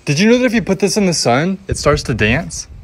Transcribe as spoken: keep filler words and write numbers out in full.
Did you know that if you put this in the sun, it starts to dance?